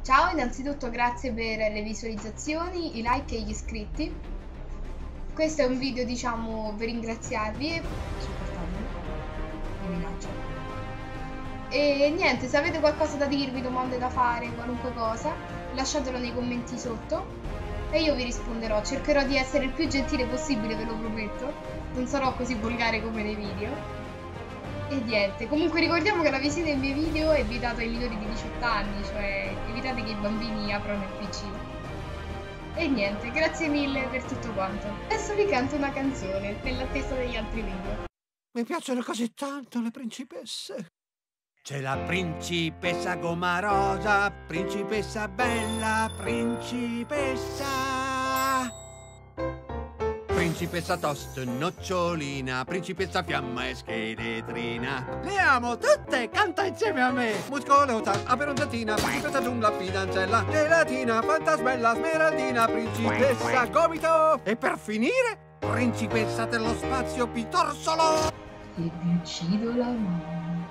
Ciao, innanzitutto grazie per le visualizzazioni, i like e gli iscritti. Questo è un video, diciamo, per ringraziarvi e minaccia. E niente, se avete qualcosa da dirvi, domande da fare, qualunque cosa, lasciatelo nei commenti sotto e io vi risponderò. Cercherò di essere il più gentile possibile, ve lo prometto. Non sarò così volgare come nei video. E niente, comunque ricordiamo che la visione dei miei video è vietata ai minori di 18 anni, cioè evitate che i bambini aprano il PC. E niente, grazie mille per tutto quanto. Adesso vi canto una canzone, nell'attesa degli altri video. Mi piacciono così tanto le principesse. C'è la principessa gomma rosa, principessa bella, principessa. Principessa toast, nocciolina, principessa fiamma e scheletrina. Le amo tutte, canta insieme a me. Muscolosa, aperonzatina, principessa giungla, fidanzella, gelatina, fantasmella, smeraldina, principessa gomito. E per finire, principessa dello spazio, pitorsolo. E vi uccido la mano.